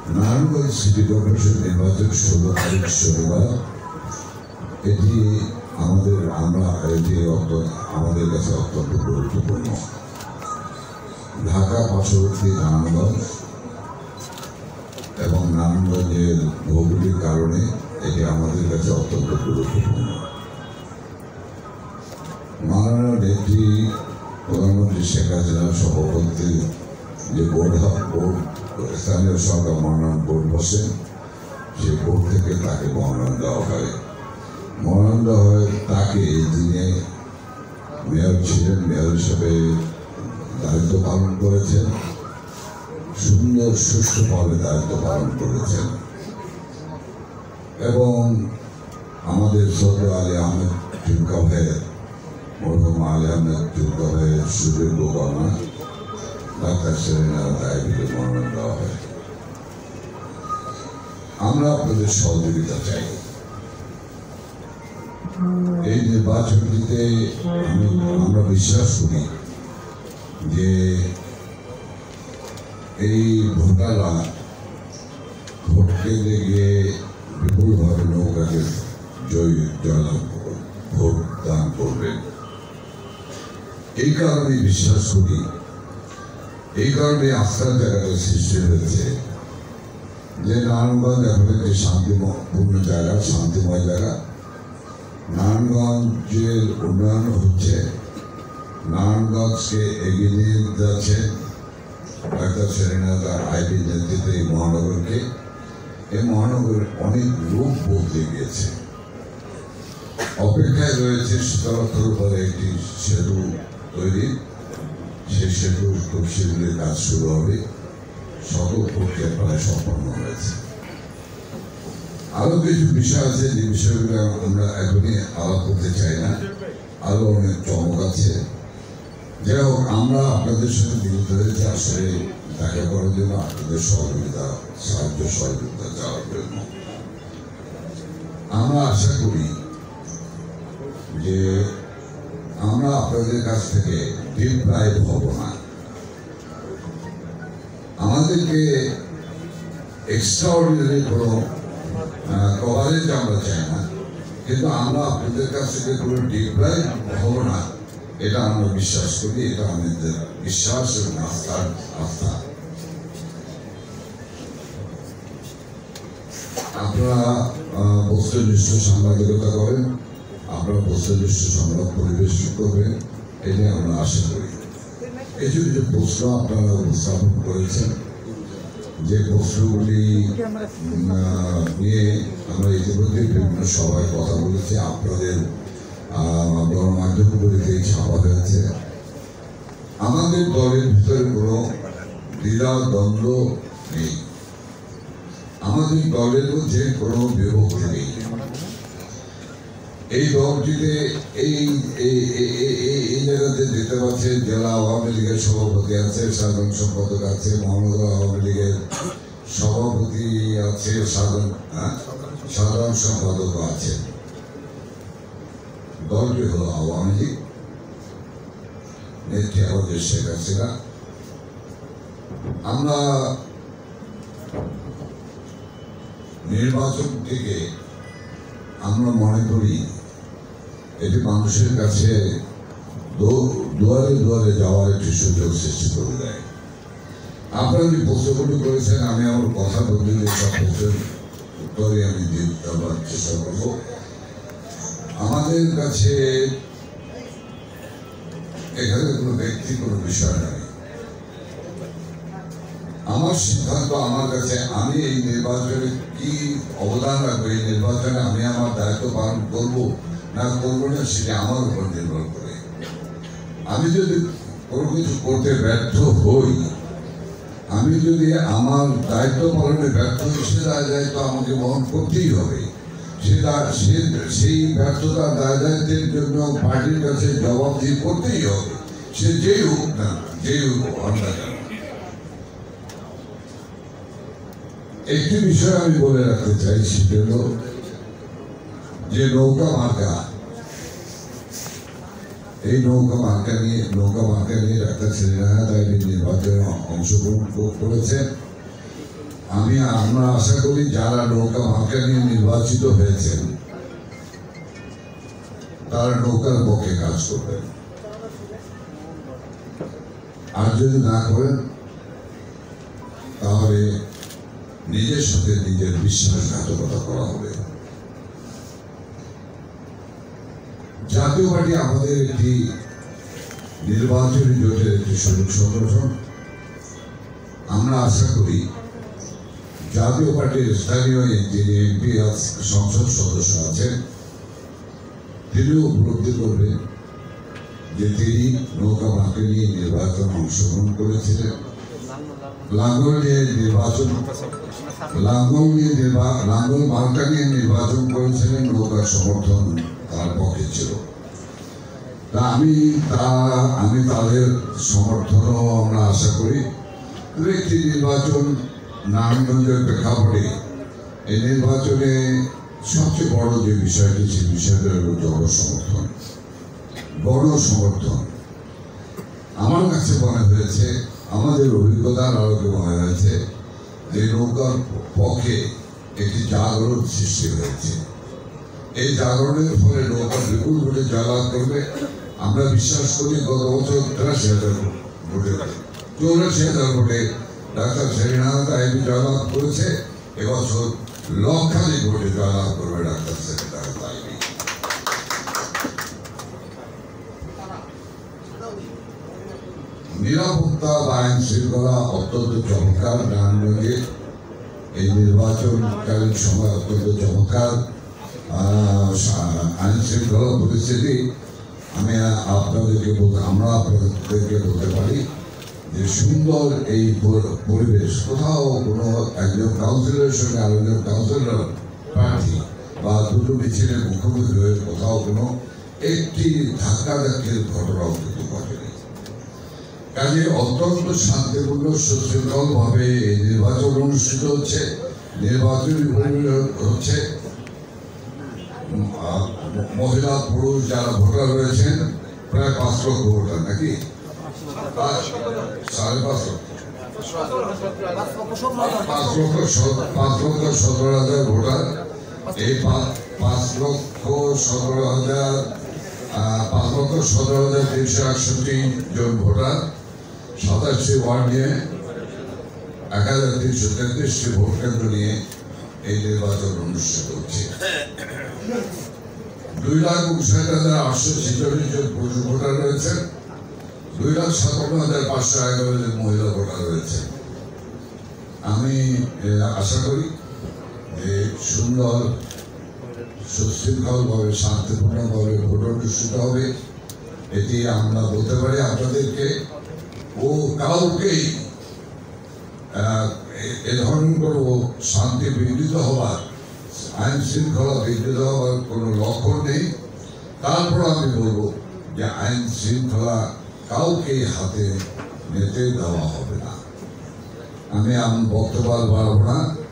Narayanganj city corporation নির্বাচন 16 তারিখ শনিবার। এটি আমাদের কাছে অত্যন্ত গুরুত্বপূর্ণ। ঢাকা পার্শ্ববর্তী নারায়ণগঞ্জ এবং নারায়ণগঞ্জের ভৌগোলিক কারণে এটি আমাদের কাছে অত্যন্ত গুরুত্বপূর্ণ। মাননীয় নেত্রী প্রধানমন্ত্রী শেখ হাসিনার সভাপতি যে বোর্ড স্থানীয় সরকার মনোনয়ন বোর্ড বসে, সেই বোর্ড থেকে তাকে মনোনয়ন দেওয়া হয়। মনোনয়ন দেওয়া হয় তাকে, যিনি মেয়র ছিলেন, মেয়র হিসেবে দায়িত্ব পালন করেছেন, সুন্দর সুষ্ঠুভাবে দায়িত্ব পালন করেছেন এবং আমাদের সদর আলী আহমেদ চুলকা ভাইয়ের মরহুম আলী আহমেদ চুলকা ভাইয়ের সুযোগ্য কন্যা ডাক্তার সেরেনা দায়িত্বে মনোনয়ন দেওয়া হয়। আমরা আপনাদের সহযোগিতা চাই। এই নির্বাচনটিতে আমরা বিশ্বাস করি যে এই ভোটাররা ভোট কেন্দ্রে গিয়ে বিপুলভাবে নৌকাকে জয়লাভ ভোট দান করবেন। এই কারণে বিশ্বাস করি, এই কারণে আস্থার জায়গাটা সৃষ্টি হয়েছে যে নারায়ণগঞ্জ এখন একটি শান্তিপূর্ণ জায়গা, শান্তিময় জায়গা। নারায়ণগঞ্জের উন্নয়ন হচ্ছে, নারায়ণগঞ্জকে এগিয়ে নিয়ে যাচ্ছে ডাক্তার সেরেনা তার আইপি নেতৃত্বে এই মহানগরকে। এই মহানগরের অনেক রূপ বদলে গিয়েছে। অপেক্ষায় রয়েছে শীতলক্ষার উপরে একটি সেতু তৈরি। সেই সেতু খুব শীঘ্রই কাজ শুরু হবে, সকল প্রক্রিয়া প্রায় সম্পন্ন হয়েছে। আরো কিছু বিষয় আছে যে বিষয়গুলো আমরা এখনই আলাপ করতে চাই না, আরো অনেক চমক আছে। যাই হোক, আমরা আপনাদের সাথে মিলিত হয়েছি আসলে দেখা করার জন্য, আপনাদের সাহায্য সহযোগিতা চাওয়ার জন্য। আমরা আশা করি যে আমরা আপনাদের কাছ থেকে ডিপ্রাইভ হব না। আমাদেরকে এক্সট্রাঅর্ডিনারি কোনো কভারেজ আমরা চাই না, কিন্তু আমরা আপনাদের কাছ থেকে কোনো ডিপ্রাইভ হব না, এটা আমরা বিশ্বাস করি। এটা আমাদের বিশ্বাস এবং আস্থা। আপনারা বস্তুনিষ্ঠ সাংবাদিকতা করেন, আপনারা বস্তুনিষ্ঠ সংবাদ পরিবেশন করবেন, এটাই আমরা আশা করি। এই যে প্রশ্ন আপনারা উপস্থাপন করেছেন, যে প্রশ্নগুলি নিয়ে আমরা ইতিমধ্যে বিভিন্ন সভায় কথা বলেছি, আপনাদের গণমাধ্যমগুলিতে ছাপা হয়েছে। আমাদের দলের ভিতরে কোনো দ্বিধা দ্বন্দ্ব নেই, আমাদের দলের মধ্যে কোনো বিভক্তি নেই। এই দলটিতে এই জায়গাতে দেখতে পাচ্ছেন জেলা আওয়ামী লীগের সভাপতি আছে, সাধারণ সম্পাদক আছে, মহানগর আওয়ামী লীগের সভাপতি আছে, সাধারণ সম্পাদক আছে। দলটি হলো আওয়ামী লীগ, নেত্রী আমাদের শেখ হাসিনা। আমরা নির্বাচনটিকে আমরা মনে করি এটি মানুষের কাছে দুয়ারে দুয়ারে যাওয়ার একটি সুযোগ সৃষ্টি করে দেয়। আপনারা যে প্রশ্নগুলি করেছেন, আমি আমার কথা বলতে সব প্রশ্নের উত্তরে আমি দেওয়ার চেষ্টা করব। আমাদের কাছে এখানে কোনো ব্যক্তি কোনো বিষয় নয়। আমার সিদ্ধান্ত আমার কাছে, আমি এই নির্বাচনে কি অবদান রাখবো, এই নির্বাচনে আমি আমার দায়িত্ব পালন করবো না করবো না, সেটা আমার উপর নির্ভর করে। আমি যদি কোনো কিছু করতে ব্যর্থ হই, আমি যদি আমার দায়িত্ব পালনে ব্যর্থ হই, সে দায়িত্ব আমাকে বহন করতেই হবে। সেই ব্যর্থতার দায়িত্বের জন্য পার্টির কাছে জবাবদিহি করতেই হবে, সে যেই হোক না, যেই হোক না কেন। একটি বিষয় আমি বলে রাখতে চাই, সেটা হল যে নৌকা মার্কা, এই নৌকা মার্কা নিয়ে ডাক্তার সেরেনা নির্বাচনে অংশগ্রহণ করেছেন। আমরা আশা করি যারা নৌকা মার্কা নিয়ে নির্বাচিত হয়েছেন তারা নৌকার পক্ষে কাজ করবেন, আর যদি না করেন তাহলে নিজের সাথে নিজের বিশ্বাসঘাতকতা করা হবে। জাতীয় পার্টি আমাদের একটি নির্বাচনী জোটের একটি সদস্য সংগঠন। আমরা আশা করি জাতীয় পার্টির স্থানীয় যিনি এমপি সংসদ সদস্য আছেন তিনিও উপলব্ধি করবেন যে তিনি নৌকা মার্কা নিয়ে নির্বাচন অংশগ্রহণ করেছিলেন, লাঙ্গল মার্কা নিয়ে নির্বাচন করেছিলেন, নৌকার সমর্থন তার পক্ষে ছিল। আমি তাদের সমর্থনও আমরা আশা করি। একটি নির্বাচন নারায়ণগঞ্জের প্রেক্ষাপটে এই নির্বাচনে সবচেয়ে বড় যে বিষয়টি সেই বিষয়টা হল গণসমর্থন। আমার কাছে মনে হয়েছে, আমাদের অভিজ্ঞতার আলোকে মনে হয়েছে যে নৌকার পক্ষে একটি জাগরণ সৃষ্টি হয়েছে। এই জাগরণের ফলে নৌকা বিপুল ভোটে জয়লাভ করবে। আমরা বিশ্বাস করি গত বছর 84,000 ভোটে ডাক্তার শেরিনাথ আইবি জয়লাভ করেছে, এবছর লক্ষাধিক ভোটে জয়লাভ করবে ডাক্তার শেরিনাথ আইবি। নিরাপত্তা বা আইন শৃঙ্খলা অত্যন্ত চমৎকার। নারায়ণগঞ্জে এই নির্বাচনকালীন সময় অত্যন্ত চমৎকার আইন শৃঙ্খলা পরিস্থিতি। আমরা আপনাদেরকে বলতে পারি যে সুন্দর এই পরিবেশ, কোথাও কোনো একজন কাউন্সিলরের সঙ্গে আরেকজন কাউন্সিলর প্রার্থী বা দুটো মিছিলের মুখোমুখি হয়ে কোথাও কোনো একটি ধাক্কাধাক্কির ঘটনাও কিন্তু ঘটেনি। কাজে অত্যন্ত শান্তিপূর্ণ সুশৃঙ্খল ভাবে এই নির্বাচন অনুষ্ঠিত হচ্ছে। নির্বাচনী হচ্ছে মহিলা পুরুষ যারা ভোটার রয়েছেন প্রায় 5 লক্ষ ভোটার, নাকি 5,17,000 ভোটার। এই 5,17,368 জন ভোটার 27টি ওয়ার্ড নিয়ে 1,333টি ভোট কেন্দ্র নিয়ে এই নির্বাচন অনুষ্ঠিত হচ্ছে। 2,59,846 জন পুরুষ ভোটার রয়েছেন, 2,57,511 জন মহিলা ভোটার রয়েছে। আমি আশা করি যে সুন্দর সুশৃঙ্খলভাবে শান্তিপূর্ণভাবে ভোট অনুষ্ঠিত হবে। এটি আমরা বলতে পারি আপনাদেরকে। কাউকেই এ ধরনের কোনো শান্তি বিঘ্নিত হওয়ার, আইন শৃঙ্খলা বিঘ্নিত হওয়ার কোনো লক্ষণ নেই। তারপর আমি বলবো যে আইন শৃঙ্খলা কাউকে হাতে নিতে দেওয়া হবে না। আমি বক্তব্য বাড়াবো না।